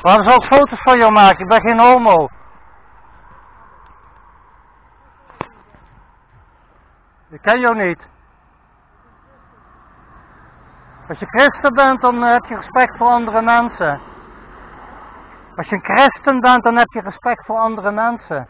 Waarom zou ik foto's van jou maken? Ik ben geen homo. Ik ken jou niet. Als je christen bent, dan heb je respect voor andere mensen. Als je een christen bent, dan heb je respect voor andere mensen.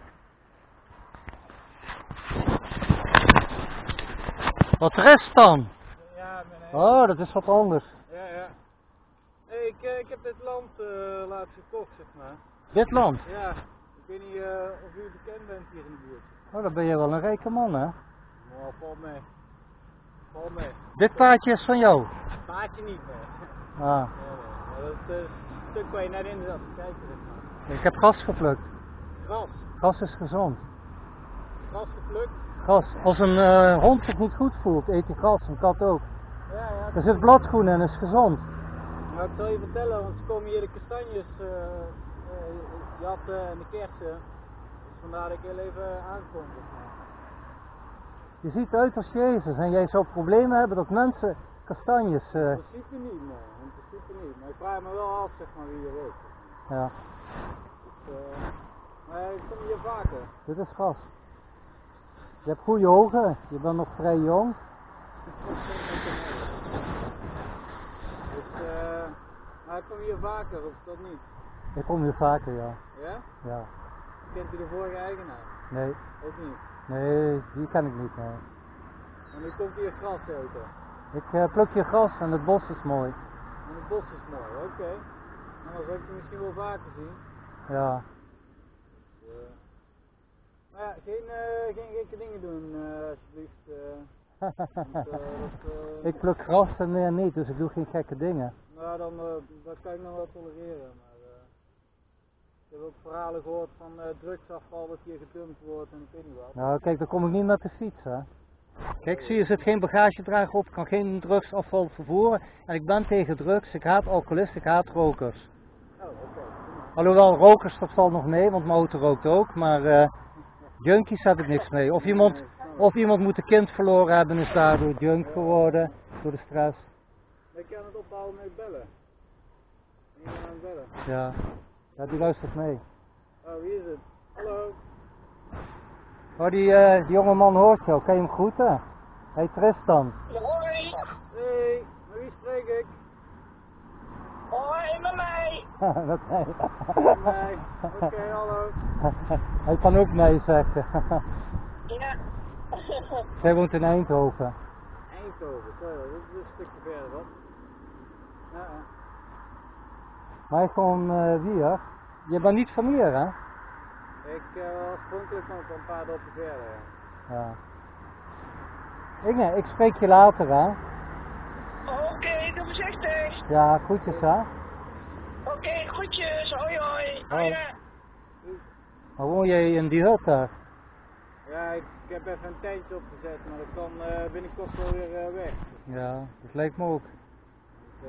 Wat er is dan? Ja, meneer. Oh, dat is wat anders. Ja, ja. Hey, ik heb dit land laatst gekocht, zeg maar. Dit land? Ja. Ik weet niet of u bekend bent hier in de buurt. Oh, dan ben je wel een rijke man, hè? Nou, valt mee. Valt mee. Dit paardje is van jou? Paardje niet meer. Ah. Nee, nee. Dat is het stuk waar je net in zat te kijken, zeg maar. Ik heb gras geplukt. Gras. Gras is gezond. Gras geplukt. Gras. Als een hond zich niet goed voelt, eet hij gras. Een kat ook. Ja, ja. Er zit bladgroen in en is gezond. Nou, ik zal je vertellen, want ze komen hier de kastanjes jatten en de kersen. Dus vandaar dat ik heel even aankom, zeg maar. Je ziet uit als Jezus en jij zou problemen hebben dat mensen kastanjes... In principe niet, nee. In principe niet. Maar ik vraag me wel af, zeg maar, wie je weet. Ja, Dus, maar ik kom hier vaker. dit is gras. Je hebt goede ogen, je bent nog vrij jong. Dus, maar ik kom hier vaker, of dat niet? Ik kom hier vaker, ja. Ja? Ja. Kent u de vorige eigenaar? Nee, Ook niet. nee, die ken ik niet, nee. En nu komt hier gras eten. Ik pluk hier gras en het bos is mooi. En het bos is mooi, oké. En dan zou ik je misschien wel vaker zien. Ja. Maar ja, geen gekke dingen doen, alsjeblieft. Ik pluk gras en meer niet, dus ik doe geen gekke dingen. Nou, dan dat kan ik nog wel tolereren. Maar ik heb ook verhalen gehoord van drugsafval dat hier gedumpt wordt en ik weet niet wat. Nou kijk, dan kom ik niet met de fiets, hè. Kijk, zie je, er zit geen bagagedrager op, ik kan geen drugsafval vervoeren. En ik ben tegen drugs, ik haat alcoholisten, ik haat rokers. Oh, oké. Alhoewel, rokers, dat valt nog mee, want mijn auto rookt ook, maar junkies heb ik niks mee. Of iemand moet een kind verloren hebben en is daardoor junk geworden, door de stress. Ik kan het ophouden met bellen. Ik ben aan het bellen. Ja, ja, die luistert mee. Oh, wie is het? Hallo? Oh, die jonge man hoort jou, kan je hem groeten? Hey Tristan. Hoi! Hey, met wie spreek ik? Hoi, met mij! Dat hij. Met mij. Oké, hallo. Hij kan ook nee zeggen. Ja. Zij woont in Eindhoven. Eindhoven, zo, dat is een stukje verder, wat? Ja. Maar hij is gewoon Wier. Je bent niet van hier, hè? Ik oorspronkelijk nog een paar dorpen verder, ja. Ja. Inge, ik spreek je later, hè? Oké, doe voorzichtig. Ja, groetjes, hè? Oké, groetjes. Hoi, hoi. Hoi. Hoi. Waar woon jij in die hut daar? Ja, ik heb even een tentje opgezet, maar dat kan binnenkort wel weer weg. Ja, dat lijkt me ook. Dus,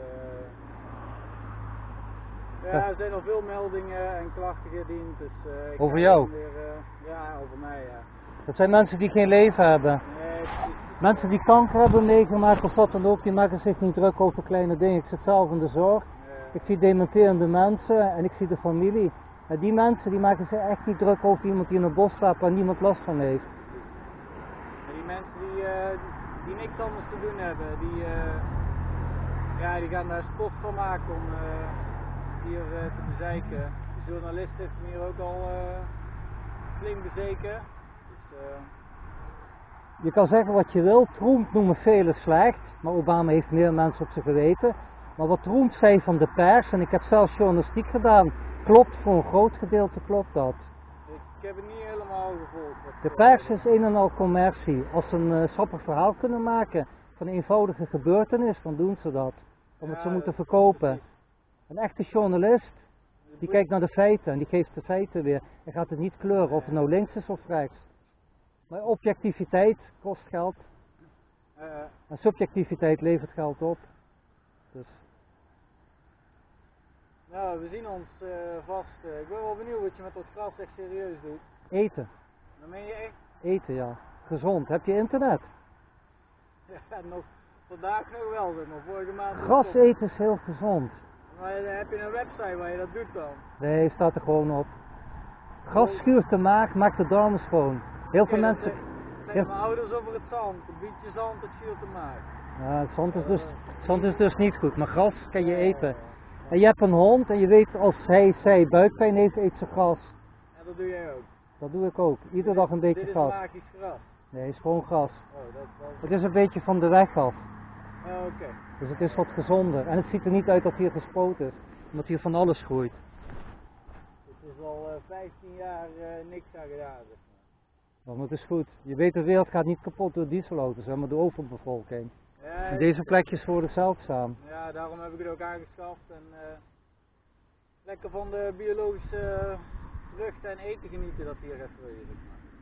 ja, er zijn al veel meldingen en klachten gediend, dus ik Over ga jou? weer, ja, over mij, ja. Dat zijn mensen die geen leven hebben. Nee, precies. Mensen die kanker hebben meegemaakt of wat dan ook, die maken zich niet druk over kleine dingen. Ik zit zelf in de zorg. Ik zie dementerende mensen en ik zie de familie. En die mensen die maken zich echt niet druk over iemand die in een bos slaapt waar niemand last van heeft. En die mensen die niks anders te doen hebben, ja, die gaan daar sport van maken om hier te bezeiken. De journalist heeft hem hier ook al flink bezeken. Dus, Je kan zeggen wat je wil, Trump noemen velen slecht, maar Obama heeft meer mensen op zijn geweten. Maar wat Trump zei van de pers, en ik heb zelfs journalistiek gedaan, klopt voor een groot gedeelte, klopt dat. ik heb het niet helemaal gevolgd. De pers is een en al commercie. Als ze een sappig verhaal kunnen maken van een eenvoudige gebeurtenis, dan doen ze dat. Omdat ze moeten verkopen. Een echte journalist, die kijkt naar de feiten en die geeft de feiten weer. Hij gaat het niet kleuren of het nou links is of rechts. Maar objectiviteit kost geld. En subjectiviteit levert geld op. Dus. Nou, we zien ons vast. Ik ben wel benieuwd wat je met dat gras echt serieus doet. Eten. Dan meen je echt? Eten, ja. Gezond. Heb je internet? Ja, nog vandaag nog wel, zeg maar. Vorige maand. Gras eten is heel gezond. Maar heb je een website waar je dat doet dan? Nee, staat er gewoon op. Gras schuurt de maag, maakt de darmen schoon. Heel veel mensen... Zeggen mijn ouders over het zand. Een beetje zand, het schuurt de maag. Ja, zand is dus niet goed, maar gras kan je eten. En je hebt een hond en je weet als zij buikpijn heeft, eet ze gras. En dat doe jij ook? Dat doe ik ook. Iedere dag een beetje dit gras. Dit is magisch gras? Nee, het is gewoon gras. Oh, dat... Het is een beetje van de weg af. Oh, oké. Dus het is wat gezonder. En het ziet er niet uit dat hier gespoot is. Omdat hier van alles groeit. Het is al 15 jaar niks aan gedaan. Dus. Want het is goed. Je weet, de wereld gaat niet kapot door dieselauto's, maar door overbevolking. Ja, en deze plekjes worden zeldzaam. Ja, daarom heb ik het ook aangeschaft. En lekker van de biologische vruchten en eten genieten dat hier even is.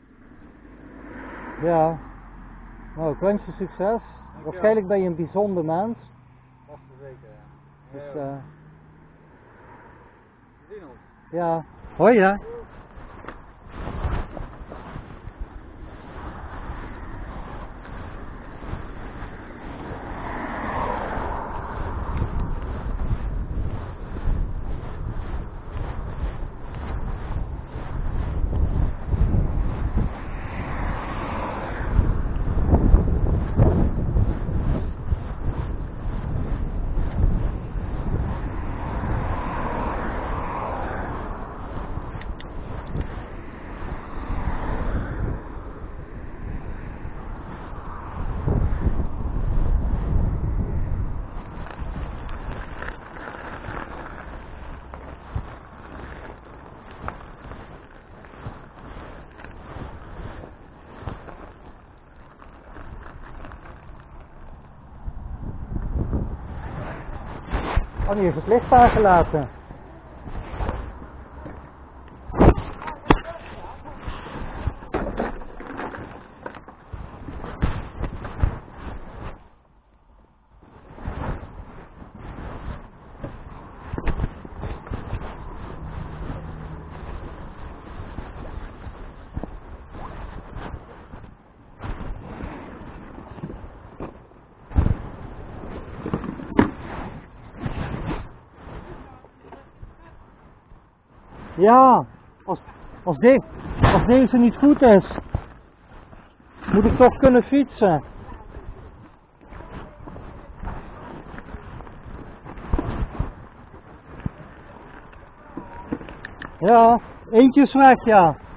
Ja. Nou, ik wens je succes. Waarschijnlijk ben je een bijzonder mens. Vast en zeker, ja. Dus, we zien ons. Ja. Hoi, ja. Oh, nu is het licht aangelaten. Ja, als deze niet goed is, moet ik toch kunnen fietsen. Ja, eentje is weg, ja.